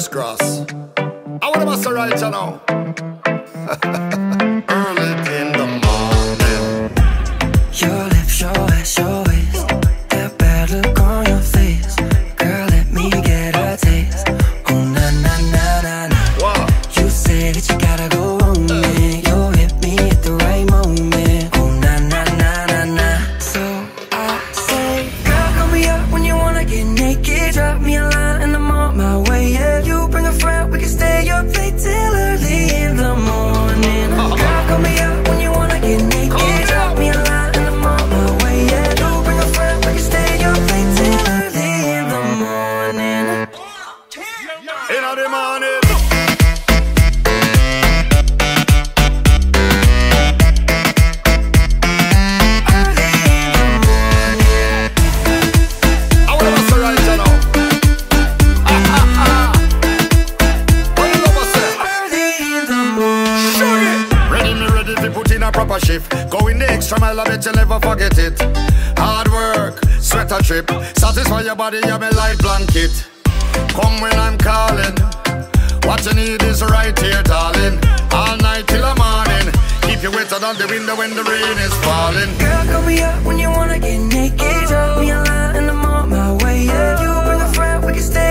crisscross. I want to must right you know. Early in the morning. Your lips, your ass, your waist, that bad look on your face. Girl, let me get a taste. Oh, na na na na na. Wow. You say that you gotta go on me. You hit me at the right moment. Oh, na na na na na. So I say, girl, call me up when you wanna get naked. Drop me a line and I'm on my way. Yeah, you bring a friend, we can stay up late till early in the morning. Girl, call me up when you wanna get naked. Drop me a line and I'm on my way. Yeah, you bring a friend, we can stay up late till early in the morning. In the morning. Proper shift, going the extra mile, I bet you never forget it. Hard work, sweat a trip, satisfy your body, you're my light blanket. Come when I'm calling, what you need is right here, darling. All night till the morning, keep you wetter than the window when the rain is falling. Girl, call me up when you wanna get naked. Drop me a line and I'm on my way. Yeah, you bring a friend, we can stay